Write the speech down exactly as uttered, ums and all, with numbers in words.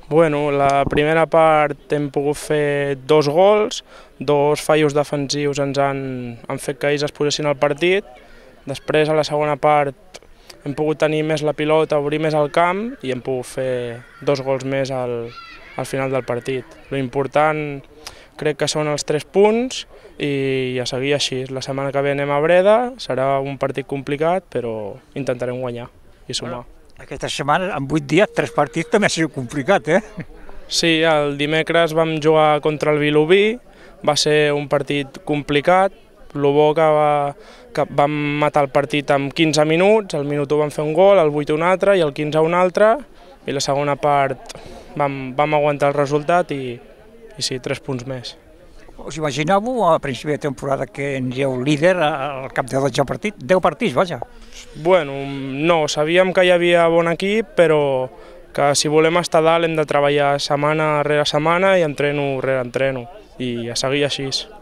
Bueno, la primera part hem pogut fer dos gols, dos fallos defensius ens han, han fet que ells es posessin al partit. Després, a la segona part, hem pogut tenir més la pilota, obrir més el camp i hem pogut fer dos gols més al, al final del partit. L'important crec que són els tres punts i a seguir així. La setmana que ve anem a Breda, serà un partit complicat, però intentarem guanyar i sumar. Aquesta setmana, en vuit dies, tres partits també ha sigut complicat, eh? Sí, el dimecres vam jugar contra el Vilobí, va ser un partit complicat, el bo que, va, que vam matar el partit en quinze minuts, al minut u vam fer un gol, al vuit un altre i al quinze un altre, i la segona part vam, vam aguantar el resultat i, i sí, tres punts més. Us imaginàveu a principi de temporada que anireu líder al cap de dotze partits? deu partits, vaja. Bueno, no, sabíem que hi havia bon equip, però que si volem estar dalt hem de treballar setmana rere setmana i entreno rere entreno, i a seguir així.